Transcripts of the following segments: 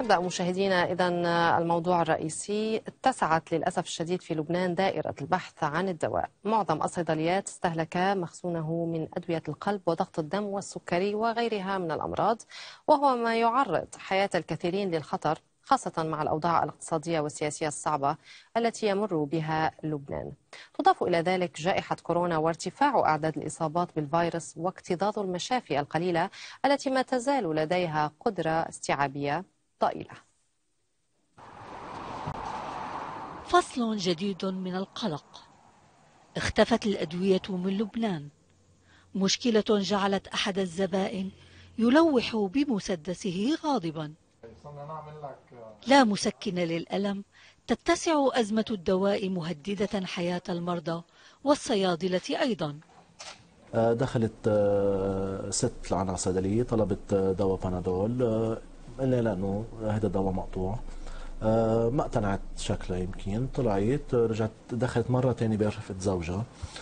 نبدأ مشاهدينا إذن الموضوع الرئيسي. اتسعت للأسف الشديد في لبنان دائرة البحث عن الدواء. معظم الصيدليات استهلك مخزونه من أدوية القلب وضغط الدم والسكري وغيرها من الأمراض، وهو ما يعرض حياة الكثيرين للخطر، خاصة مع الأوضاع الاقتصادية والسياسية الصعبة التي يمر بها لبنان. تضاف إلى ذلك جائحة كورونا وارتفاع أعداد الإصابات بالفيروس واكتظاظ المشافي القليلة التي ما تزال لديها قدرة استيعابية ضئيلة. فصل جديد من القلق. اختفت الأدوية من لبنان، مشكلة جعلت أحد الزبائن يلوح بمسدسه غاضبا. لا مسكن للألم، تتسع أزمة الدواء مهددة حياة المرضى والصيادلة أيضا. دخلت ست على صيدلية طلبت دواء بانادول، قلنا لأنه هذا الدواء مقطوع. ما اقتنعت شكلها، يمكن طلعت رجعت دخلت مرة تانية برفقة زوجها.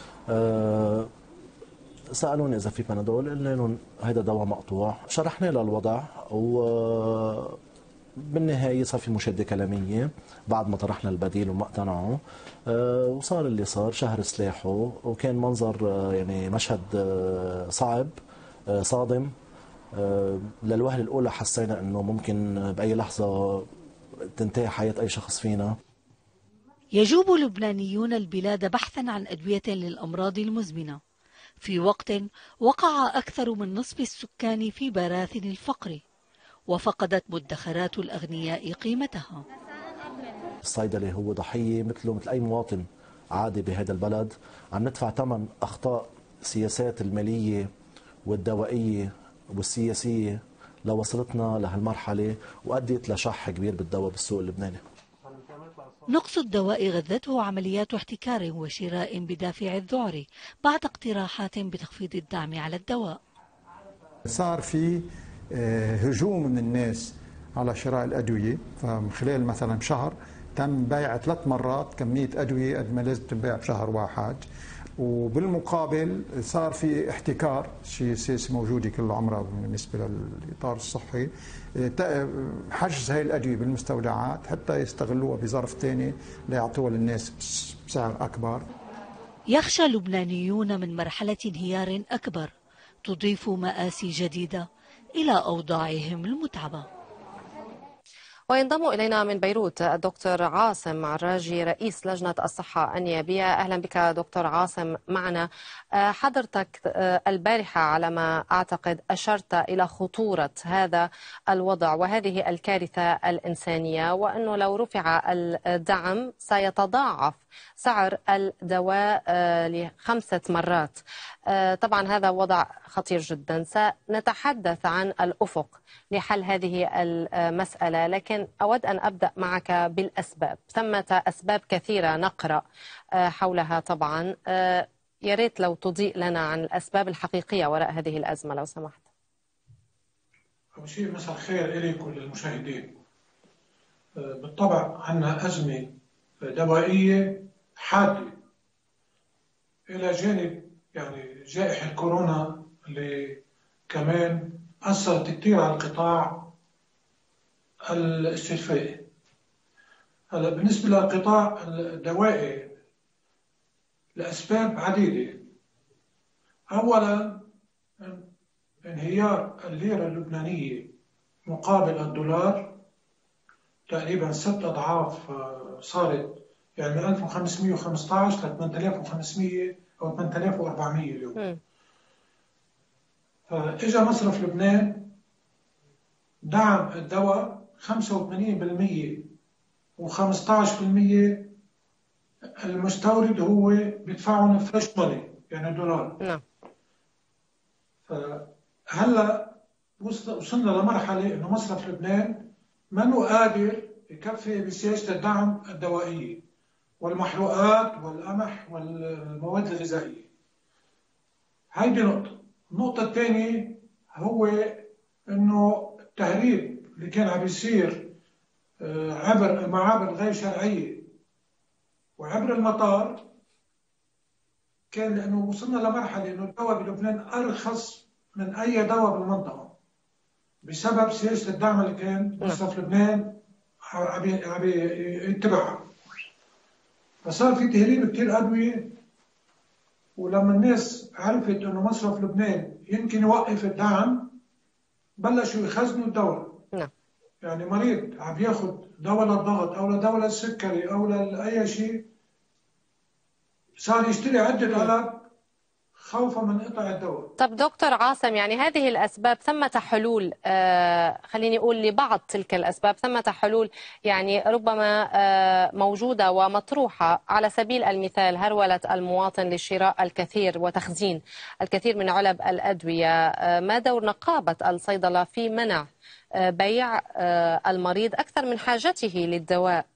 سألوني إذا في بانادول، قلنا لهم هذا دواء مقطوع. شرحنا لها الوضع بالنهاية صار في مشادة كلامية بعد ما طرحنا البديل وما اقتنعوا. وصار اللي صار، شهر سلاحه، وكان منظر يعني مشهد صعب صادم. للوهلة الأولى حسينا أنه ممكن بأي لحظة تنتهي حياة أي شخص فينا. يجوب اللبنانيون البلاد بحثا عن أدوية للأمراض المزمنة في وقت وقع أكثر من نصف السكان في براثن الفقر، وفقدت مدخرات الأغنياء قيمتها. الصيدلي هو ضحية مثله مثل أي مواطن عادي بهذا البلد. عم ندفع ثمن أخطاء السياسات المالية والدوائية والسياسية لوصلتنا لهالمرحلة وأدت لشح كبير بالدواء بالسوق اللبناني. نقص الدواء غذته عمليات احتكار وشراء بدافع الذعر بعد اقتراحات بتخفيض الدعم على الدواء. صار في هجوم من الناس على شراء الأدوية، فمن خلال مثلا شهر تم بيع 3 مرات كمية أدوية قد ما لازم تنباع بشهر واحد. وبالمقابل صار في احتكار، شيء سياسي موجودة كل عمرها بالنسبة للإطار الصحي، حجز هاي الأدوية بالمستودعات حتى يستغلوها بظرف ثاني ليعطوها للناس بسعر أكبر. يخشى اللبنانيون من مرحلة انهيار أكبر تضيف مآسي جديدة إلى أوضاعهم المتعبة. وينضم إلينا من بيروت الدكتور عاصم عراجي رئيس لجنة الصحة النيابية. أهلا بك دكتور عاصم معنا. حضرتك البارحة على ما أعتقد أشرت إلى خطورة هذا الوضع وهذه الكارثة الإنسانية، وأنه لو رفع الدعم سيتضاعف سعر الدواء ل5 مرات. طبعا هذا وضع خطير جدا. سنتحدث عن الأفق لحل هذه المسألة، لكن أود أن أبدأ معك بالأسباب. ثمة أسباب كثيرة نقرأ حولها طبعا. يا ريت لو تضيء لنا عن الأسباب الحقيقية وراء هذه الأزمة لو سمحت. أول شيء مساء الخير إليكم للمشاهدين. بالطبع عندنا أزمة دوائية حادة إلى جانب يعني جائحة كورونا اللي كمان أثرت كثير على القطاع الاستشفائي. هلا بالنسبة للقطاع الدوائي لأسباب عديدة. أولا انهيار الليرة اللبنانية مقابل الدولار، تقريبا 6 أضعاف صارت، يعني من 1515 ل 8500 أو 8400 اليوم. فإجا مصرف لبنان دعم الدواء 85% و15% المستورد هو بيدفعهم فريش ماني يعني دولار. نعم. فهلا وصلنا لمرحلة إنه مصرف لبنان منه قادر يكفي بسياسة الدعم الدوائية والمحروقات والقمح والمواد الغذائية. هيدي نقطة. النقطة الثانية هو إنه التهريب اللي كان عم يصير عبر المعابر غير شرعية وعبر المطار، كان لأنه وصلنا لمرحلة إنه الدواء بلبنان أرخص من أي دواء بالمنطقة. بسبب سياسة الدعم اللي كان مصرف لبنان عم يتبعها. فصار في تهريب كتير أدوية، ولما الناس عرفت إنه مصرف لبنان يمكن يوقف الدعم بلشوا يخزنوا الدواء. يعني مريض عم ياخد دواء للضغط أو لدواء للسكري أو لأي شيء، صار يشتري عدة علب خوفا من قطع الدواء. طب دكتور عاصم، يعني هذه الأسباب ثمة حلول، خليني أقول لبعض تلك الأسباب ثمة حلول يعني ربما موجودة ومطروحة، على سبيل المثال هرولة المواطن لشراء الكثير وتخزين الكثير من علب الأدوية. ما دور نقابة الصيدلة في منع بيع المريض أكثر من حاجته للدواء؟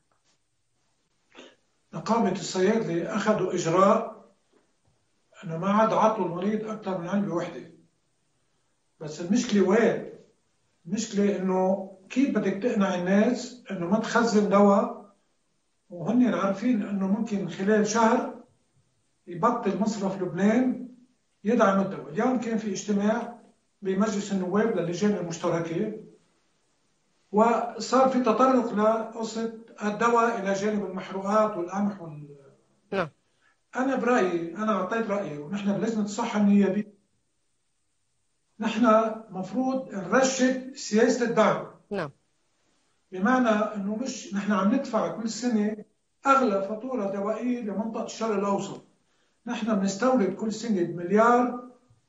نقابة الصيادلة أخذوا إجراء أنه ما عاد عطوا المريض أكثر من علبة وحدة. بس المشكلة وين؟ المشكلة إنه كيف بدك تقنع الناس إنه ما تخزن دواء وهن عارفين إنه ممكن خلال شهر يبطل مصرف لبنان يدعم الدواء. اليوم كان في اجتماع بمجلس النواب للجان المشتركة، وصار في تطرق لقصة الدواء إلى جانب المحروقات والقمح نعم. أنا برأيي، أنا أعطيت رأيي، ونحن بلجنة الصحة النيابية نحن مفروض نرشد سياسة الدعم. نعم. بمعنى إنه مش نحن عم ندفع كل سنة أغلى فاتورة دوائية لمنطقة الشرق الأوسط. نحن بنستورد كل سنة $1,900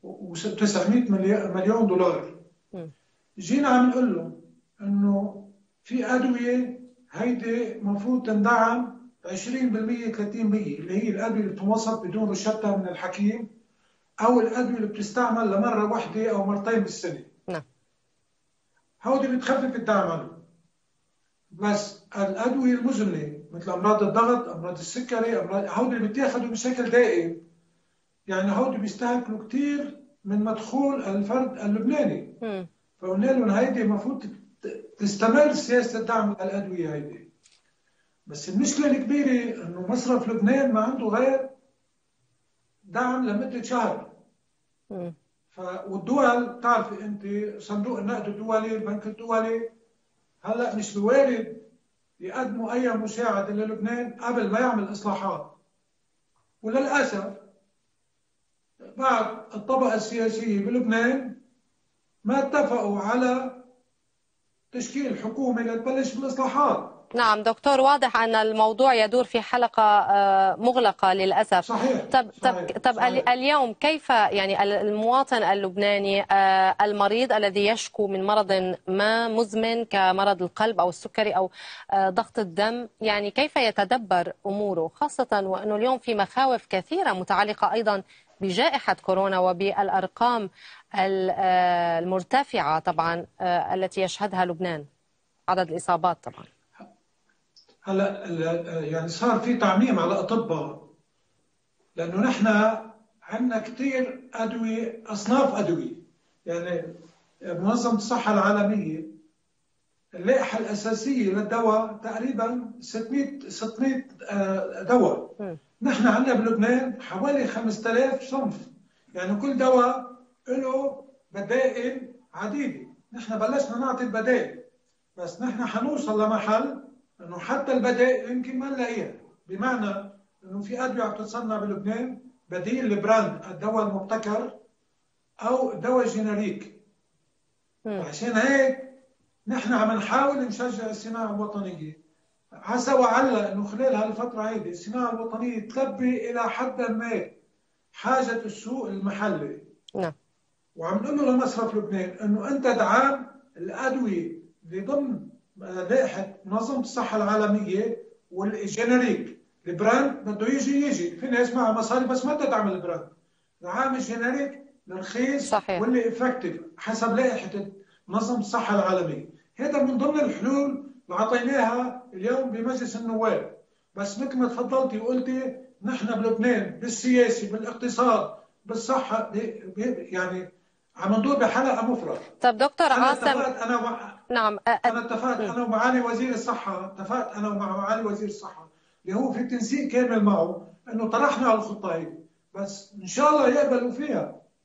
مليون دولار. جينا عم نقول لهم إنه في أدوية هيدي مفروض تندعم 20% 30%، اللي هي الأدوية اللي بتنوصف بدون روشتة من الحكيم، أو الأدوية اللي بتستعمل لمرة واحدة أو مرتين بالسنة. نعم. هودي بتخفف الدعم عنه. بس الأدوية المزمنة مثل أمراض الضغط، أمراض السكري، هودي اللي بتاخدوا بشكل دائم، يعني هودي بيستهلكوا كتير من مدخول الفرد اللبناني. فقلنا لهم هيدي المفروض تستمر سياسة الدعم للأدوية هيدي. بس المشكلة الكبيرة إنه مصرف لبنان ما عنده غير دعم لمدة شهر. والدول بتعرفي أنت صندوق النقد الدولي، البنك الدولي، هلا مش بوارد يقدموا أي مساعدة للبنان قبل ما يعمل إصلاحات. وللأسف بعض الطبقة السياسية بلبنان ما اتفقوا على تشكيل حكومة لتبلش بالإصلاحات. نعم دكتور، واضح أن الموضوع يدور في حلقة مغلقة للأسف. صحيح. صحيح. اليوم كيف يعني المواطن اللبناني المريض الذي يشكو من مرض ما مزمن كمرض القلب أو السكري أو ضغط الدم، يعني كيف يتدبر أموره، خاصة وأنه اليوم في مخاوف كثيرة متعلقة أيضا بجائحة كورونا وبالأرقام المرتفعة طبعا التي يشهدها لبنان، عدد الإصابات طبعا. هلا يعني صار في تعميم على الاطباء، لانه نحن عندنا كثير ادويه، اصناف ادويه. يعني منظمه الصحه العالميه اللائحه الاساسيه للدواء تقريبا 600 دواء. نحن عندنا بلبنان حوالي 5000 صنف، يعني كل دواء له بدائل عديده. نحن بلشنا نعطي البدائل، بس نحن حنوصل لمحل انه حتى البدائل يمكن ما نلاقيها. بمعنى انه في ادويه عم تتصنع بلبنان بديل لبراند الدواء المبتكر او الدواء الجينيريك. وعشان هيك نحن عم نحاول نشجع الصناعه الوطنيه، عسى وعل انه خلال هالفتره هيدي الصناعه الوطنيه تلبي الى حد ما حاجه السوق المحلي. نعم. وعم نقول له لمصرف لبنان انه انت دعم الادويه اللي ضمن لائحة منظمة الصحة العالمية والجينيريك. البراند بده يجي في ناس معها مصاري بس ما تدعم البراند. دعم الجينيريك الرخيص واللي افكتيف حسب لائحة منظمة الصحة العالمية. هذا من ضمن الحلول اللي اعطيناها اليوم بمجلس النواب. بس مثل ما تفضلتي وقلتي نحن بلبنان بالسياسي بالاقتصاد بالصحة يعني عم ندور بحلقة مفرغة. طب دكتور عاصم، أنا اتفقت أنا ومعالي وزير الصحة، أنا ومع معالي وزير الصحة اللي هو في تنسيق كامل معه إنه طرحنا على الخطة هي، بس إن شاء الله يقبلوا فيها.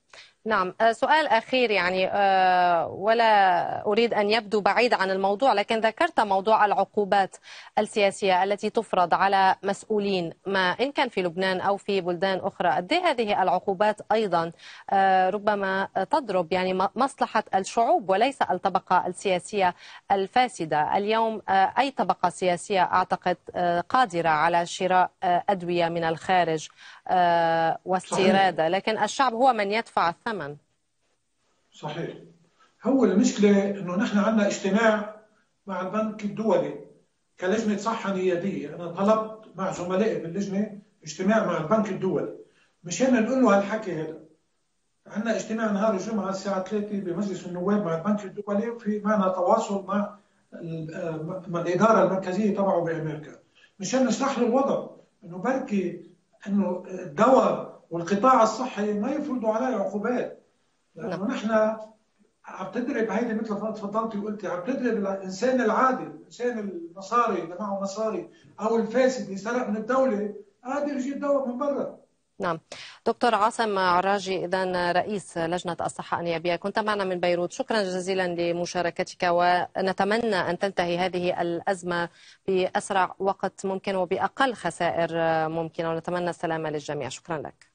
نعم، سؤال أخير يعني ولا أريد أن يبدو بعيد عن الموضوع، لكن ذكرت موضوع العقوبات السياسية التي تفرض على مسؤولين ما إن كان في لبنان أو في بلدان أخرى. قد إيه هذه العقوبات أيضا ربما تضرب يعني مصلحة الشعوب وليس الطبقة السياسية الفاسدة. اليوم أي طبقة سياسية أعتقد قادرة على شراء أدوية من الخارج واستيرادها، لكن الشعب هو من يدفع الثمن. صحيح. هو المشكلة إنه نحن عندنا اجتماع مع البنك الدولي كلجنة صحة نيابية. أنا طلبت مع زملائي باللجنة اجتماع مع البنك الدولي مشان نقول له هالحكي هذا. عندنا اجتماع نهار الجمعة الساعة 3 بمجلس النواب مع البنك الدولي، وفي معنا تواصل مع الإدارة المركزية تبعه بأمريكا مشان نشرح له الوضع، إنه بركي إنه الدواء والقطاع الصحي ما يفرضوا عليه عقوبات، لأنه نحن عم تضرب هيدي مثل ما تفضلتي وقلتي، عم تضرب الإنسان العادي، الإنسان المصاري اللي معه مصاري أو الفاسد اللي سرق من الدولة قادر يجيب دواء من برا. نعم. دكتور عاصم عراجي، إذن رئيس لجنة الصحة النيابية، كنت معنا من بيروت. شكرا جزيلا لمشاركتك، ونتمنى أن تنتهي هذه الأزمة بأسرع وقت ممكن وبأقل خسائر ممكنة، ونتمنى السلامة للجميع. شكرا لك.